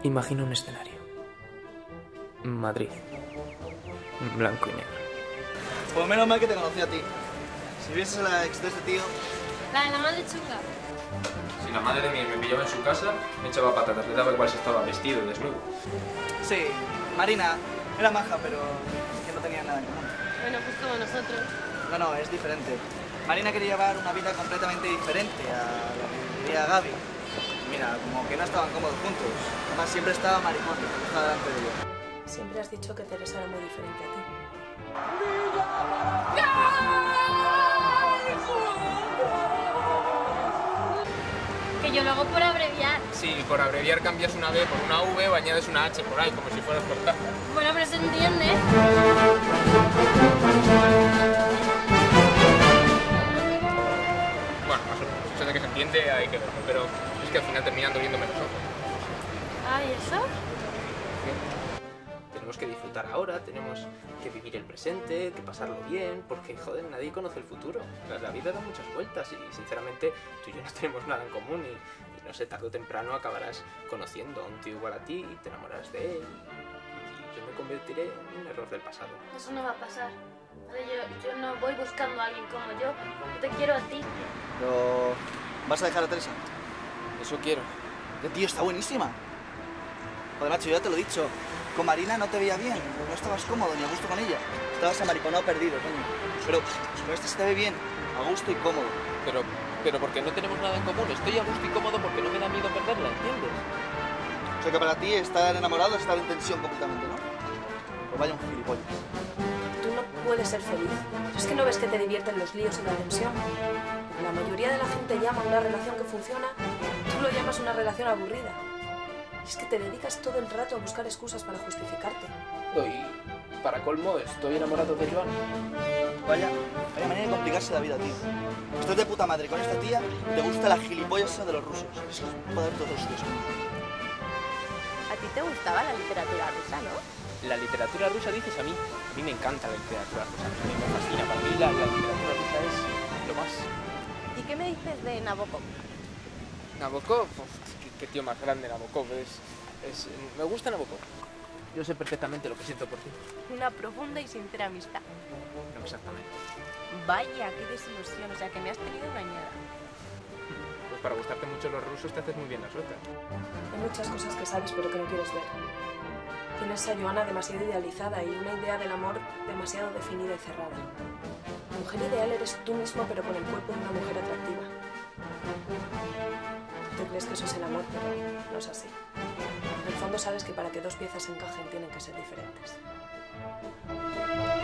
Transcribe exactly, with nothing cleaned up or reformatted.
Imagina un escenario. Madrid. Blanco y negro. Pues menos mal que te conocí a ti. Si vieses a la ex de este tío... La de la madre chunga. Si la madre de mí me pillaba en su casa, me echaba patatas, le daba igual si estaba vestido, desnudo. Sí, Marina era maja, pero que no tenía nada en común. Bueno, pues como nosotros. No, no, es diferente. Marina quería llevar una vida completamente diferente a la que quería Gaby. Mira, como que no estaban cómodos juntos. Además, siempre estaba maricón, que estaba delante de ella. Siempre has dicho que Teresa era muy diferente a ti. Que yo lo hago por abreviar. Sí, por abreviar cambias una B por una V o añades una H por ahí, como si fueras Cortázar. Bueno, pero se entiende. Bueno, más o menos. Eso de que se entiende hay que verlo, pero es que al final terminan doliéndome los ojos. Ah, ¿y eso? Tenemos que disfrutar ahora, tenemos que vivir el presente, que pasarlo bien, porque, joder, nadie conoce el futuro. La, la vida da muchas vueltas y, sinceramente, tú y yo no tenemos nada en común y, y no sé, tarde o temprano acabarás conociendo a un tío igual a ti y te enamorarás de él y yo me convertiré en un error del pasado. Eso no va a pasar. Vale, Yo, yo no voy buscando a alguien como yo. Yo te quiero a ti. Pero... ¿vas a dejar a Teresa? Eso quiero. Ya, tío, está buenísima. Joder, macho, yo ya te lo he dicho. Con Marina no te veía bien, no estabas cómodo ni a gusto con ella. Estabas amariconado perdido, coño. Pero con este se te ve bien, a gusto y cómodo. Pero, pero porque no tenemos nada en común. Estoy a gusto y cómodo porque no me da miedo perderla, ¿entiendes? O sea que para ti estar enamorado es estar en tensión completamente, ¿no? Pues vaya un gilipollas. Tú no puedes ser feliz. ¿Es que no ves que te divierten los líos y la tensión? La mayoría de la gente llama a una relación que funciona, tú lo llamas una relación aburrida. Y es que te dedicas todo el rato a buscar excusas para justificarte. Y para colmo, estoy enamorado de Joan. Vaya, vaya manera de complicarse la vida, tío. Estás de puta madre con esta tía y te gusta la gilipollas esa de los rusos. Es que es poder todos los días. A ti te gustaba la literatura rusa, ¿no? La literatura rusa, dices, a mí. A mí me encanta la literatura rusa. A mí me fascina. Para mí la, la literatura rusa es lo más. ¿Y qué me dices de Nabokov? Nabokov, uf, qué, qué tío más grande Nabokov. Es, es, me gusta Nabokov. Yo sé perfectamente lo que siento por ti. Una profunda y sincera amistad. No exactamente. Vaya, qué desilusión. O sea, que me has tenido engañada. Pues para gustarte mucho los rusos te haces muy bien la suelta. Hay muchas cosas que sabes pero que no quieres ver. Tienes a Joana demasiado idealizada y una idea del amor demasiado definida y cerrada. La mujer ideal eres tú mismo pero con el cuerpo de una mujer atractiva. Tú crees que eso es el amor, pero no es así. En el fondo sabes que para que dos piezas encajen tienen que ser diferentes.